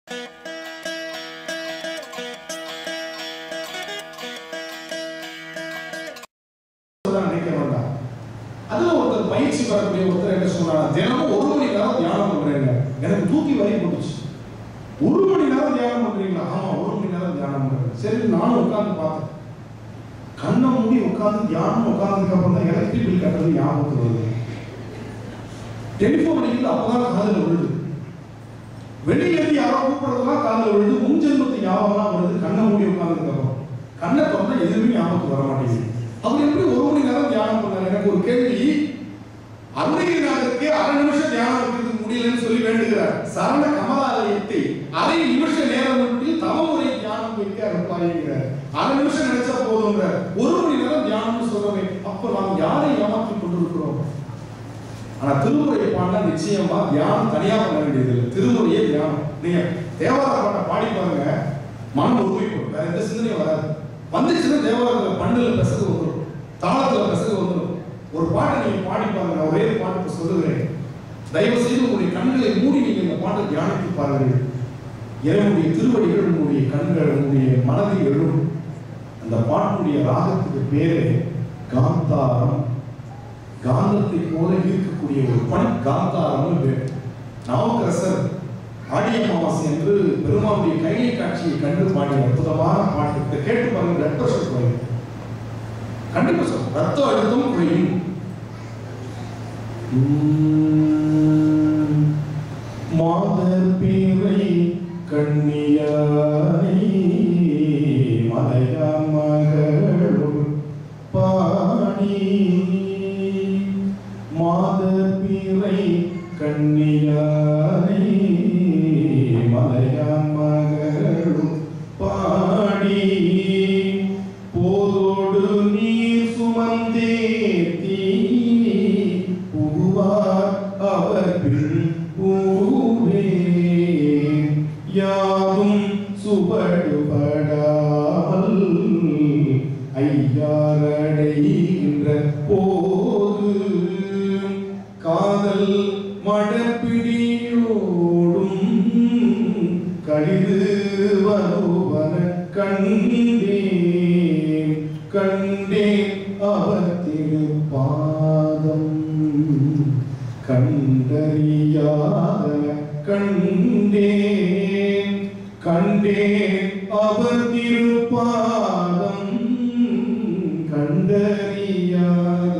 அதுல ஒருத்தர் பயிற்சி வரக்கூடிய ஒருத்தர் என்ன சொன்னாங்க, தினமும் 1 மணி நேரம் தியானம் பண்றேங்க. எனக்கு தூக்கி வாரி போட்டுச்சு. 1 மணி நேரம் தியானம் பண்றீங்களா? ஆமா, 1 மணி நேரம் தியானம் பண்றேன். சரி, நானும் உட்கார்ந்து பார்த்தேன். கண்ணை மூடி உட்கார்ந்து தியானம் உட்கார்ந்ததுக்கு அப்புறம் தான் எலக்ட்ரிக் பில் கட்டுறது ஞாபகத்துக்கு வருது. டெலிபோன் அடிக்கிறது அப்பதான் காதுல விழுது. வெளியிலிருந்து யாரோ கூப்பிடுறதுலாம் காதுல விழுது. முன்ஜென்மத்து ஞாபகம்லாம் வருது கண்ணை மூடி உட்கார்ந்ததுக்கு அப்புறம். கண்ணை திறந்தா எதுவுமே ஞாபகத்துக்கு வர மாட்டேங்குது. அவர் எப்படி 1 மணி நேரம் தியானம் பண்ணாரு? எனக்கு ஒரு கேள்வி. அருணகிரிநாதருக்கு 1/2 நிமிஷம் தியானம் வைக்கிறதுக்கு முடியலன்னு சொல்லி வேண்டுகிறார். சரண கமலாலயத்தை 1/2 நிமிஷ நேரம் விட்டு தவமுறை தியானம் வைக்க அனுப்பாயிருக்கிறார். 1/2 நிமிஷம் நினைச்சா போதும்ன்ற 1 மணி நேரம் தியானம்னு சொல்றோமே, அப்ப நாம் யாரை ஏமாற்றிக் கொண்டிருக்கிறோம்? ஆனா திருமுறை பாடினா நிச்சயமா தியானம் தனியா பண்ண வேண்டியது இல்லை. திருமுறையே தியானம். நீங்க தேவார பாட்டை பாடி பாருங்க, மனம் ஒருமைப்படும். வேற எந்த சிந்தனையும் வராது. வந்துச்சுன்னா தேவாரத்துல பண்ணுல பெசகு வந்துடும், தாளத்துல பெசகு வந்துடும். ஒரு பாட்டை நீங்க பாடி பாருங்க. நான் ஒரே பாட்டு சொல்லுகிறேன். தயவு செய்து உங்களுடைய கண்களை மூடி நீங்க இந்த பாட்டை தியானித்து பாருங்கள். என்னுடைய திருவடிகள் உங்களுடைய கண்கள் உங்களுடைய மனதில் எழும். அந்த பாட்டுடைய ராகத்துக்கு பேரு காந்தாரம். காந்தத்தை போல இருக்கக்கூடிய ஒரு பணி காந்தாரம் பேர். நாவுக்கரசர் ஆடி அமாவாசை என்று பெருமாளுடைய கையை காட்சியை கண்டு பாடிய அற்புதமான பாட்டு. கேட்டு பாருங்க, பிளட் பிரஷர் குறையும். கண்டிப்பா சொல்ல ரத்த அழுத்தம் குறையும். மாதர் பீரை கண்ணியாய் மலையா மகளும் பாடி, மாதர் பீரை கண்ணியாய் மலையா மகளும் பாடி, போதோடு நீர் சுமந்தேத்தி புகுவார் அவர் பின் பூவே, யாதும் சுவடுபடாமல் ஐயாரடைகின்ற போது, காதல் மடப்பிடியோடும் கழிது வருவன கண்டேன், கண்டேன் அவர் திருப்பாதம், கண்டறியாத கண்டேன், கண்டேன் அவர் திருப்பாதம், கண்டறியாத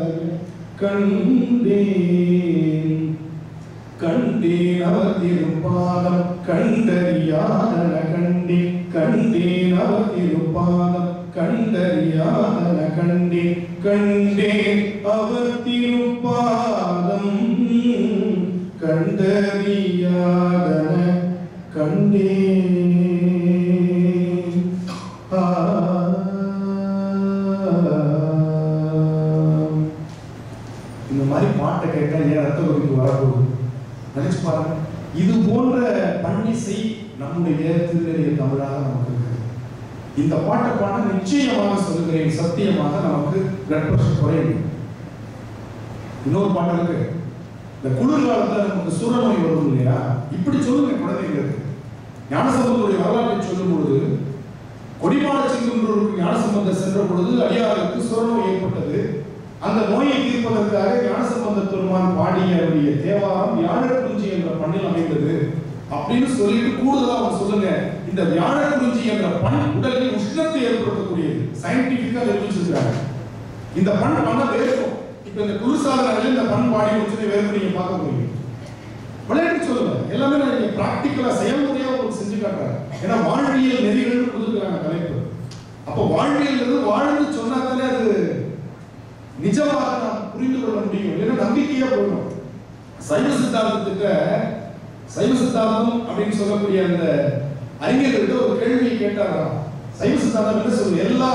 கண்டேன், கண்டேன் அவர் திருப்பாதம், கண்டறியாத கண்டேன், கண்டேன் அவர் திருப்பாதம், கண்டறியாத கண்டேன், கண்டேன் அவர் திருப்பாதம், கண்டறியாத கண்டேன். இந்த மாதிரி பாட்டை கேட்டா ஏன் ரத்த கொதிப்பு வரப்போகுது நினைச்சு பாருங்க. இது போன்ற பன்னிசை நம்முடைய திருநெறிய தமிழாக நமக்கு இருக்கு. இந்த பாட்டை பாட நிச்சயமாக சொல்லுகிறேன், சத்தியமாக நமக்கு பிளட் பிரஷர் குறையும். இன்னொரு பாட்டு இருக்கு, இந்த குளிர் காலத்துல நமக்கு சுரநோய் வரும் இல்லையா, இப்படி சொல்லுங்க குழந்தைங்களுக்கு. ஞானசம்பந்தருடைய வரலாற்றை சொல்லும் பொழுது, கொடிமாட செங்குன்றூருக்கு ஞானசம்பந்தர் சென்ற பொழுது அடியாருக்கு சுரநோய் ஏற்பட்டது. அந்த நோயை தீர்ப்பதற்காக ஞானசம்பந்த பெருமான் பாடிய தேவாரம் வியாழக்குறிஞ்சி என்ற பண்ணில் அமைந்தது அப்படின்னு சொல்லிட்டு கூடுதலா அவங்க சொல்லுங்க, இந்த வியாழக்குறிஞ்சி என்ற பண் உடலில் உஷ்ணத்தை ஏற்படுத்தக்கூடியது. சயின்டிபிக்கா நிரூபிச்சிருக்காங்க. இந்த பண் பண்ண வேர்க்கும். இப்ப இந்த குளிர்சாதனையில இந்த பண் பாடி வச்சு வேர்ப்பு நீங்க பார்க்க முடியும். விளையாட்டு சொல்லுங்க, எல்லாமே நான் நீங்க பிராக்டிக்கலா செயல்முறையா உங்களுக்கு செஞ்சு காட்டுறேன். ஏன்னா வாழ்வியல் நெறிகள் கொடுத்துருக்காங்க தலைப்பு. அப்போ வாழ்வியல் வாழ்ந்து சொன்னா தானே அது நிஜமாக நாம் புரிந்து கொள்ள முடியும். ஏன்னா நம்பிக்கையா போகணும். சைவ சித்தாந்தத்துக்கு சைவ சித்தாந்தம் அப்படின்னு சொல்லக்கூடிய அந்த அறிஞர்கிட்ட ஒரு கேள்வியை கேட்டாராம். சைவ சித்தாந்தம் என்ன சொல்லுங்க, எல்லா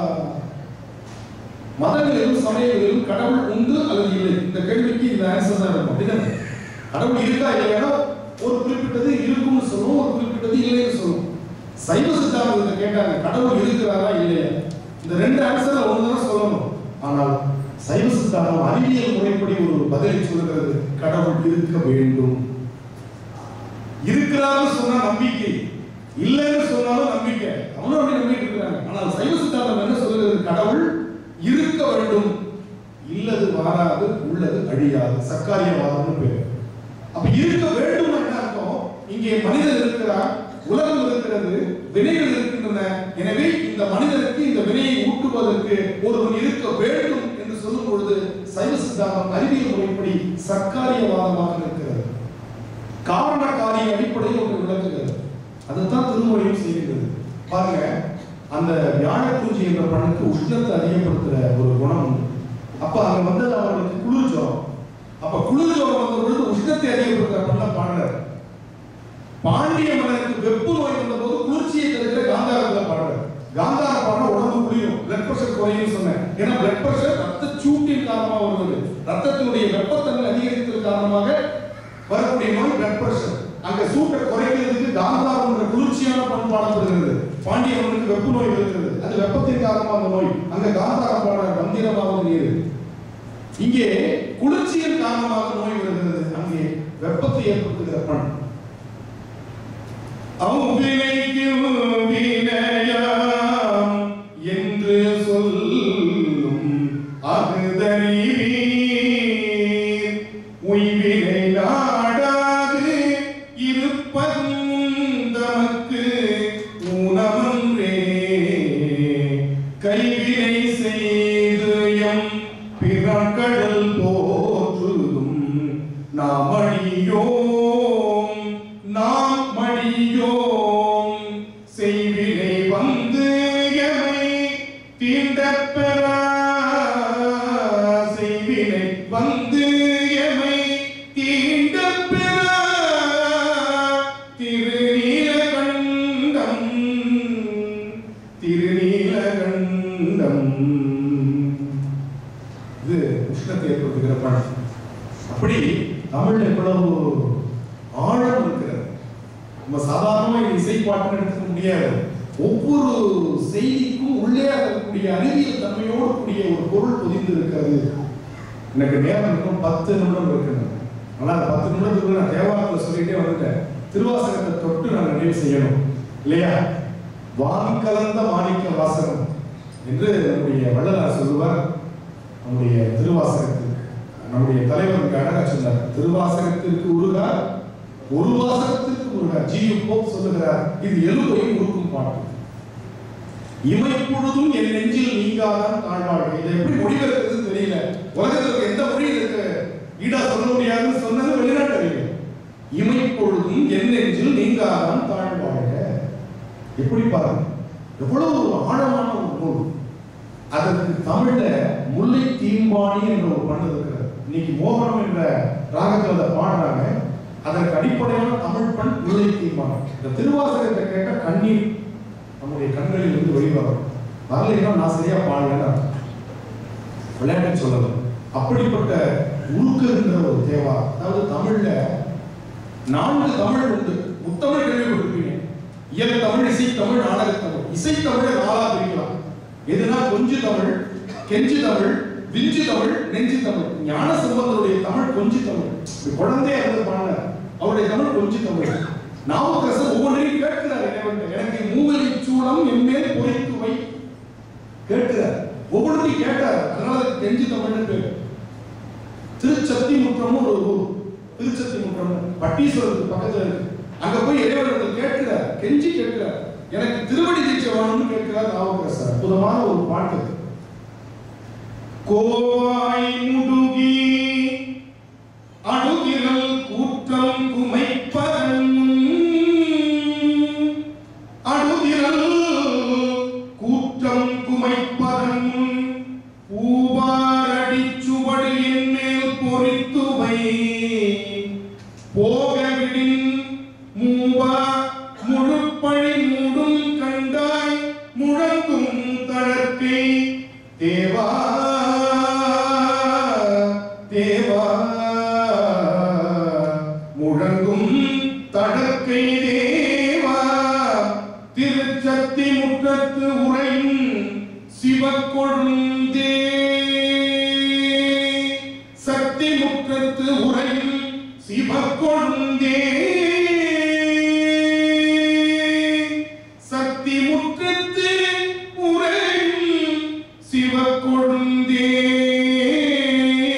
மதங்களிலும் சமயங்களிலும் கடவுள் உண்டு அல்லது இல்லை, இந்த கேள்விக்கு இந்த ஆன்சர் தான் இருக்கும். அப்படிதானே? கடவுள் இருக்கா இல்லையா ஒரு குறிப்பிட்டது இருக்கும்னு சொல்லுவோம், ஒரு குறிப்பிட்டது இல்லைன்னு சொல்லுவோம். சைவ சித்தாந்தத்தை கேட்டாங்க, கடவுள் இருக்கிறாரா இல்லையா, இந்த 2 ஆன்சர்ல ஒண்ணுதான் சொல்லணும். ஆனால் சைவ சித்தாந்தம் அறிவியல் முறைப்படி ஒரு பதிலை சொல்கிறது, கடவுள் இருக்க வேண்டும். இருக்கிறான்னு சொன்னா நம்பிக்கை, மாறாது, உள்ளது அழியாது. சக்காரியவாதம்னு பேரு. அப்ப இருக்க வேண்டும் என்ன அர்த்தம்? இங்கே மனிதன் இருக்கிறார், உலகம் இருக்கிறது, வினைகள் இருக்கின்றன. எனவே இந்த மனிதனுக்கு இந்த வினையை ஊட்டுவதற்கு ஒருவன் இருக்க வேண்டும் என்று சொல்லும் பொழுது சைவ சித்தாந்தம் அறிவியல் முறைப்படி சக்காரியவாதமாக இருக்கிறது. காரண காரிய அடிப்படையில் ஒன்று விளக்குகிறது. அதுதான் திருமுறையும் செய்கிறது. பாருங்க, அந்த வியாழக்குஞ்சி என்ற பணக்கு உஷ்ணத்தை அதிகப்படுத்துற ஒரு குணம் உண்டு. அப்ப அங்க வந்தது அவர்களுக்கு குளிர் ஜுரம். அப்ப குளிர் ஜுரம் வந்த பொழுது உஷ்ணத்தை அதிகப்படுத்துற பண்ண பாடுறார். பாண்டிய மன்னனுக்கு வெப்பு நோய் வந்த போது குளிர்ச்சியை தருகிற காந்தாரத்துல பாடுறார். காந்தார பாடினா உடம்பு குளிரும், பிளட் பிரஷர் குறையும் சொன்னேன். ஏன்னா பிளட் பிரஷர் ரத்த சூட்டின் காரணமாக வருவது, ரத்தத்தினுடைய வெப்பத்தன்மை அதிகரித்தது காரணமாக வரக்கூடிய நோய் பிளட் பிரஷர். அங்க சூட்டை குறைக்கிறதுக்கு காந்தாரம் என்ற குளிர்ச்சியான பண்பாடப்படுகிறது. பாண்டிய மன்னனுக்கு வெப்பு நோய் வருகிறது, அது வெப்பத்தின் காரணமாக நோய். அங்க காந்தாரம் பாட மந்திரமாக நீர். இங்கே குளிர்ச்சியின் காரணமாக நோய் வருகிறது, அங்கே வெப்பத்தை ஏற்படுத்துகிற பண். அவ்வினைக்கு வினையாம் என்று சொல்லும் அகுதறிவீர், உய்வினை நாடாது இருப்பதும் தமக்கு ஊனமன்றே. கைவினை செய்து எம் பிறக்கடல் போற்றுதும் நாம் அழியோம், நாம் மடியோம். செய்வினை வந்து எமை தீண்டப் பெறா, செய்வினை வந்து எமை தீண்டப் பெறா. திருநீலகண்டம், திருநீலகண்டம். இது உஷ்ணத்தை ஏற்படுத்துகிற பணம். அப்படி தமிழ் எவ்வளவு ஆழம் இருக்கிறது. நம்ம சாதாரணமாக இசைப்பாட்டுன்னு எடுத்துக்க முடியாது. ஒவ்வொரு செய்திக்கும் உள்ளே இருக்கக்கூடிய அறிவியல் தன்மையோடு கூடிய ஒரு பொருள் பொதிந்து இருக்கிறது. எனக்கு நேரம் இன்னும் 10 நிமிடம் இருக்கிறது. ஆனால் 10 நிமிடத்துக்குள்ள நான் தேவாரத்தில் சொல்லிட்டே வந்துட்டேன். திருவாசகத்தை தொட்டு நான் நினைவு செய்யணும் இல்லையா? வான் கலந்த மாணிக்க வாசகம் என்று நம்முடைய வள்ளலார் சொல்லுவார். நம்முடைய திருவாசகத்துக்கு நம்முடைய தலைவர் அழகா சொன்னார், திருவாசகத்திற்கு உருகார், ஒரு வாசகத்திற்கு உருகார். ஜி.யு. போப் சொல்லுகிறார், இது எலும்பையும் உருக்கும் பாட்டு. இமைப்பொழுதும் என் நெஞ்சில் நீங்காதான் தாழ்வாழ்வு. இதை எப்படி மொழிபெயர்க்கிறதுன்னு தெரியல. உலகத்தில் எந்த மொழியில் இருக்கு ஈடா சொல்ல முடியாதுன்னு சொன்னது வெளிநாட்டு. இமைப்பொழுதும் என் நெஞ்சில் நீங்காதான் தாழ்வாழ்க. எப்படி பாருங்க, எவ்வளவு ஒரு ஆழமான ஒரு நூல். அதற்கு தமிழ்ல முல்லை தீம்பாணி என்ற ஒரு பண்ணு இருக்கிறது. இன்னைக்கு மோகனம் என்ற ராகத்தில் அதை பாடுறாங்க. அதற்கு அடிப்படையான தமிழ் பண் முல்லை தீம்பாணி. இந்த திருவாசகத்தை கேட்ட கண்ணீர் நம்முடைய கண்களில் இருந்து வெளிவரும். வரலைன்னா நான் சரியா பாடலன்னு விளையாட்டு சொல்லலாம். அப்படிப்பட்ட உருக்குகின்ற ஒரு தேவா. அதாவது தமிழ்ல 4 தமிழ் உண்டு. முத்தமிழ் கேள்விப்பட்டிருப்பீங்க. இயல் தமிழ், இசை தமிழ், நாடக தமிழ். இசை தமிழை 4ஆ பிரிக்கலாம். எதுனா கொஞ்சு தமிழ், கெஞ்சு தமிழ், விஞ்சு தமிழ், நெஞ்சு தமிழ். ஞான சம்பந்தருடைய தமிழ் கொஞ்சு தமிழ். குழந்தைய வந்து பாருங்க, அவருடைய தமிழ் கொஞ்சு தமிழ். நாவுக்கரசர் ஒவ்வொன்றையும் கேட்கிறார். எனக்கு மூவலி சூளம் என்மேல் பொறித்து வை கேட்கிறார். ஒவ்வொன்றையும் கேட்டார். அதனால கெஞ்சு தமிழ்னு பேர். திருச்சத்தி முற்றமும் ஒரு ஊர். திருச்சத்தி முற்றம் பட்டீஸ்வரத்துக்கு பக்கத்துல இருக்கு. அங்க போய் இறைவனிடத்தில் கேட்கிறார், கெஞ்சி கேட்கிறார், எனக்கு திருவடி தீட்சை வேணும்னு கேட்கிறார் நாவுக்கரசர். அற்புதமான ஒரு பாட்டு. கோவாய் முடுகி அடுகிரல் கூற்றம் குமைப்பதன், அடுகிரல் கூற்றம் குமைப்பதன், பூவாரடி சுவடு என் மேல் பொறித்துவை, போகவிடின் மூவா முழுப்பழி மூடும் கண்டாய் முழங்கும் தளர்க்கை தேவா தேவா, முழங்கும் தடக்கை தேவா. திருச்சத்தி முற்றத்து உரையும் சிவக்கொழுந்தே, சக்தி முற்றத்து உரையும் சிவக்கொழுந்தே, சக்தி முற்றத்து உரையும் சிவக்கொழுந்தே.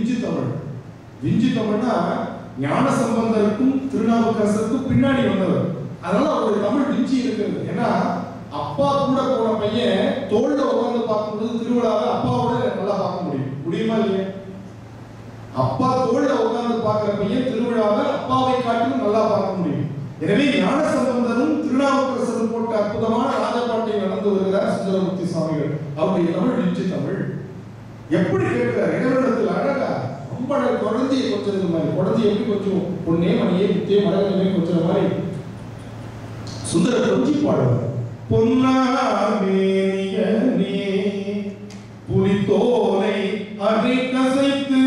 விஞ்சு தமிழ். விஞ்சு தமிழ்னா ஞானசம்பந்தருக்கும் திருநாவுக்கரசருக்கும் பின்னாடி வந்தவர். அதனால அவருடைய தமிழ் விஞ்சி இருக்கிறது. ஏன்னா அப்பா கூட போன பையன் தோல்ல உட்கார்ந்து பார்க்கும்போது திருவிழாவை அப்பாவோட நல்லா பார்க்க முடியுமா இல்லையா? அப்பா தோல்ல உட்கார்ந்து பார்க்கிற பையன் திருவிழாவை அப்பாவை காட்டிலும் நல்லா பார்க்க முடியும். எனவே ஞானசம்பந்தரும் திருநாவுக்கரசரும் போட்ட அற்புதமான ராஜபாட்டை நடந்து வருகிறார் சுந்தரமூர்த்தி சுவாமிகள். அவருடைய தமிழ் விஞ்சு தமிழ். எப்படி கேட்கிறார் இடைவெளத்தில் அழகா ரொம்ப குழந்தைய கொஞ்சம் மாதிரி குழந்தைய எப்படி கொஞ்சம் பொண்ணே மணியே முத்தியே மரகமே கொஞ்சம் மாதிரி சுந்தர கொஞ்சி பாடுவார். பொன்னாமேனியனே புலித்தோலை அதை கசைத்து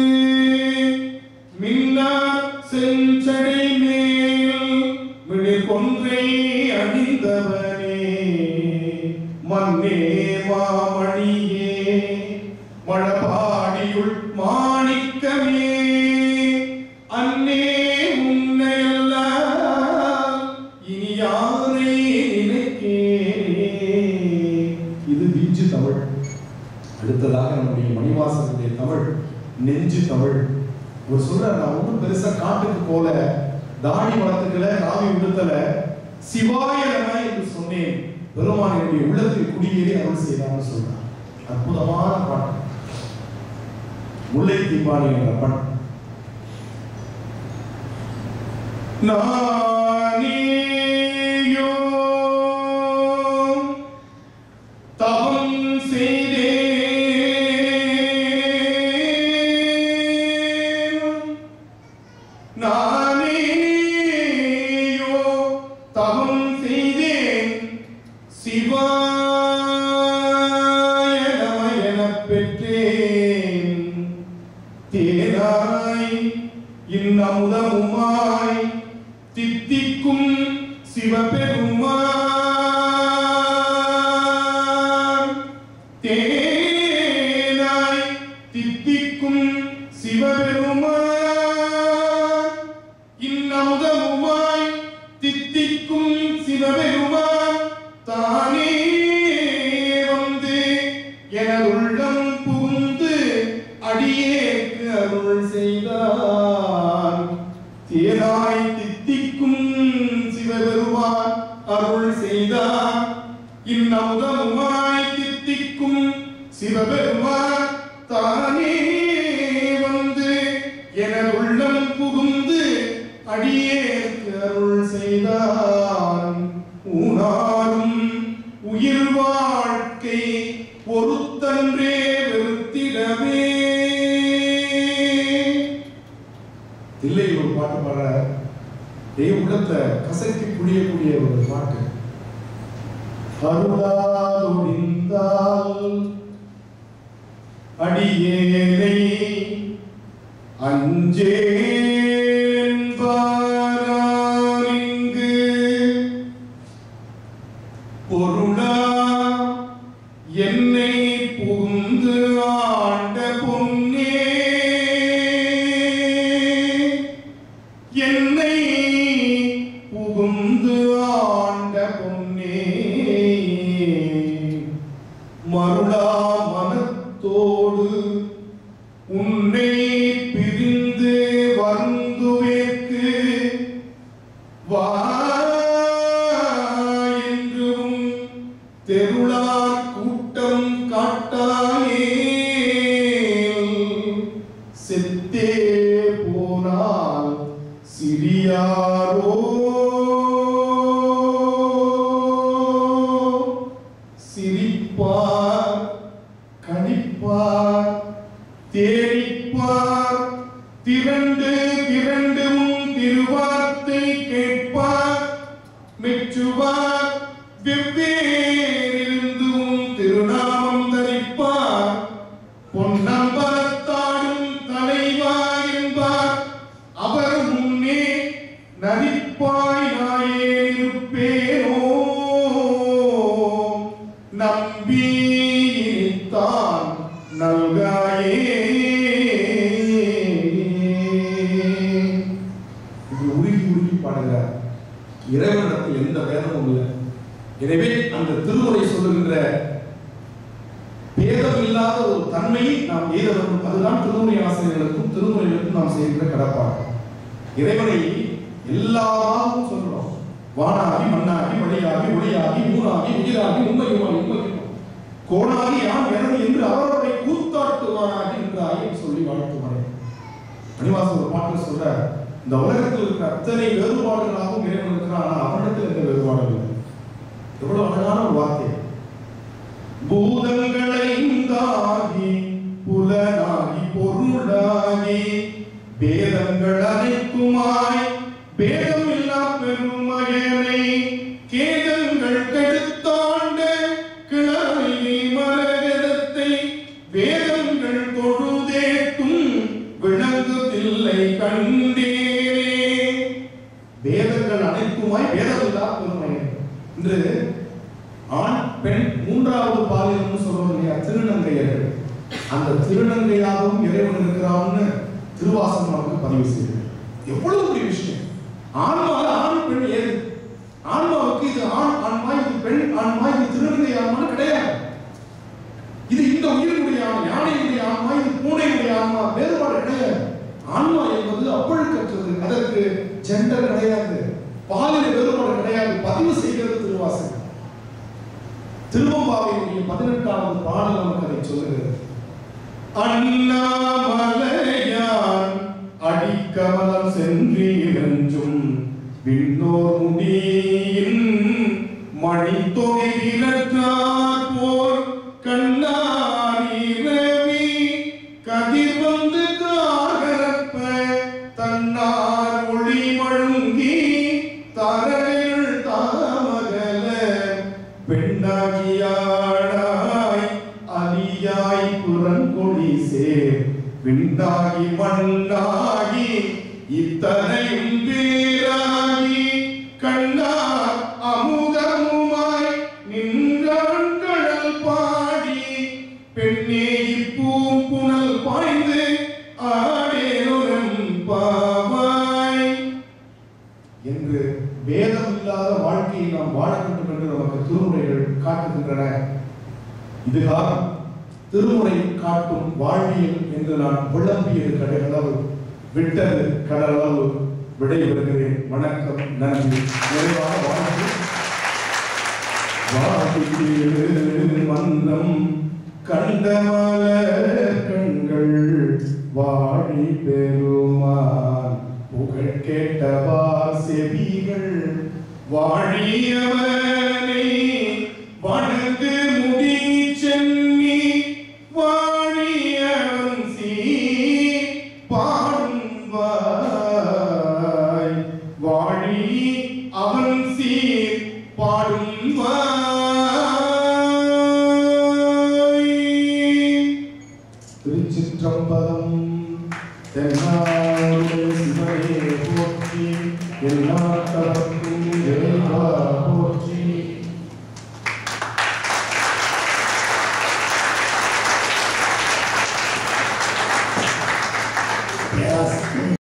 மின்னார் செஞ்சடை மேல் மிளிர் கொன்றை அணிந்தவனே மன்னே மாமணியே மழபாடியுள் மாணிக்கமே அன்னே உன்னையெல்லாம் இனி யாரை நினைக்கேனே. இது விஞ்சு தமிழ். அடுத்ததாக நம்முடைய மணிவாசகருடைய தமிழ் நெஞ்சு தமிழ். ஒரு சொல்ற நான் ஒன்றும் பெருசா காட்டுக்கு போல தாடி வளர்த்துக்கல காவி உடுத்தல சிவாய நம என்று சொன்னேன் பெருமான் என்னுடைய உள்ளத்தில் குடியேறி அருள் செய்தான்னு சொல்றான். அற்புதமான பாட்டு முல்லை தீபாவளி என்ற பாட்டு. நானேயோ தவம் செய்தேன் நானேயோ தவம் செய்தேன் சிவாய நம எனப் பெற்றேன் தேனாய் இன்னமுதமுமாய் தித்திக்கும் சிவபெருமான் தேனாய் தித்திக்கும் சிவபெருமான் இன்னமுதமுமாய் தித்திக்கும் சிவபெருமான் தானே வந்து எனதுள்ளம் புகுந்து அடியேற்கு அருள் செய்தான். தேனாய் தித்திக்கும் சிவபெருமான் அருள் செய்தான். இன்னமுதமுமாய் தித்திக்கும் சிவபெருமான் தானே வந்து எனதுள்ளம் புகுந்து அடியேற்கு அருள் செய்தான். ஊனாரும் உயிர் வாழ்க்கை பொறுத்தன்றே வெறுத்திடவே. இல்லை ஒரு பாட்டு பாடுற உள்ளத்தை கசக்கி புரியக்கூடிய ஒரு பாட்டு. அருளால் ஒழிந்தால் அடியேனை அஞ்சேன்பு பொருளா என்னை புகுந்து ஆண்ட பொன்னே என்னை புகுந்து ஆண்ட பொன்னே மருளா மனத்தோடு உன்னை பிரிந்து வருந்துவேற்கு வா என்றும் தெருளார் கூட்டம் காட்டாயே செத்தே போனால் சிறியாரோ சிரிப்பார் கணிப்பார் தேரிப்பார் திரண்டு திரண்டு உன் திருவார்த்தை கேட்பார் மெச்சுவார் வெவ்வேறிருந்து உன் திருநாமம் தரிப்பார் பொன்னம்பலத்தாடும் தலைவா என்பார் அவர் முன்னே நதிப்பாய் நாயே இருப்பேனோ நம்பித்தான் நல்காயே. இது உருகி உருகி பாடுகிறார். இறைவனிடத்தில் எந்த பேதமும் இல்லை. எனவே அந்த திருமுறை சொல்லுகின்ற பேதமில்லா இல்லாத ஒரு தன்மையை நாம் எய்த வேண்டும். அதுதான் திருமுறை ஆசிரியர்களுக்கும் திருமுறைகளுக்கும் நாம் செய்கிற கடப்பாடு. இறைவனை எல்லாரும் சொல்றோம். வானாகி மண்ணாகி வழியாகி ஒளியாகி ஊனாகி உயிராகி உண்மையுமாய் உண்மையுமாய் கோணாகி யான் எனது என்று அவருடைய கூத்தாட்டுவானாகி என்றாய் சொல்லி வாழ்த்துவாரே. மணிவாசன் ஒரு பாட்டில் சொல்ற, இந்த உலகத்தில் இருக்கிற அத்தனை வேறுபாடுகளாகவும் இறைவன் இருக்கிறான், ஆனால் அவரிடத்தில் எந்த வேறுபாடு இல்லை. எவ்வளவு அழகான ஒரு வார்த்தை. பூதங்களைந்தாகி புலனாகி பொருளாகி பேதங்கள் அனைத்துமாய் பேதம் இல்லா பெருமகனை கேதங்கள் கெடுத்தாண்ட கிளறி மரகதத்தை வேதங்கள் தொழுதேற்றும் விளங்குதில்லை கண்டேனே. வேதங்கள் அனைத்துமாய் பேதமில்லா பெருமகன். இன்று ஆண் பெண் மூன்றாவது பாலியல்னு சொல்றோம் இல்லையா, திருநங்கையர்கள். அந்த திருநங்கையாகவும் இறைவன் இருக்கிறான்னு திருவாசகம் நமக்கு பதிவு செய்யுது. எவ்வளவு பெரிய விஷயம். ஆன்மால ஆண் பெண் ஏது? ஆன்மாவுக்கு இது ஆண் ஆன்மா, இது பெண் ஆன்மா, இது திருநங்கை ஆன்மான்னு கிடையாது. இது இந்த உயிருடைய ஆன்மா, யானையுடைய ஆன்மா, இது பூனையுடைய ஆன்மா, வேறுபாடு கிடையாது. ஆன்மா என்பது அப்பழுக்கற்றது. அதற்கு ஜெண்டர் கிடையாது, பாலின வேறுபாடு கிடையாது. பதிவு செய்கிறது திருவாசகம். திருவம்பாவையினுடைய 18வது பாடல் நமக்கு அதை சொல்லுகிறது. அண்ணாமலையான் அடிக்கமலம் சென்றீரஞ்சும் விண்ணோர் முடியின் மணித்தொகை விளற்றார் போர் கண்ணாரிரவி கதிர் வந்து காகரப்ப தன்னார் ஒளி மழுங்கி தரையுள் தாமகல பெண்ணாகியாடாய் அலியாய் புறங்கொடி சேர் விண்ணாகி மண்ணாகி இத்தனையும் பேராகி கண்ணார் அமுதமுமாய் நின்றான் கடல் பாடி பெண்ணே இப்பூம்புணல் பாய்ந்து ஆடேனும் பாவாய் என்று வேதம் இல்லாத வாழ்க்கையை நாம் வாழ வேண்டும் என்று நமக்கு திருமுறைகள் காட்டுகின்றன. இதுதான் திருமுறை காட்டும் வாழ்வியல் என்று நான் விளம்பியது கடலளவு விட்டது கடலளவு விடைபெறுகிறேன். வணக்கம், நன்றி. நிறைவான வாழ்க்கை மன்றம் கண்டமல கண்கள் வாழி பெருமான் புகழ் கேட்டவார் செவிகள் வாழியவனை வணங்கு முடி சென்னி வாழியவன் சீ பாடும் வாய் வாழி அவன் சீர் பாடும் வாய். திருச்சிற்றம்பலம். தென்னாடுடைய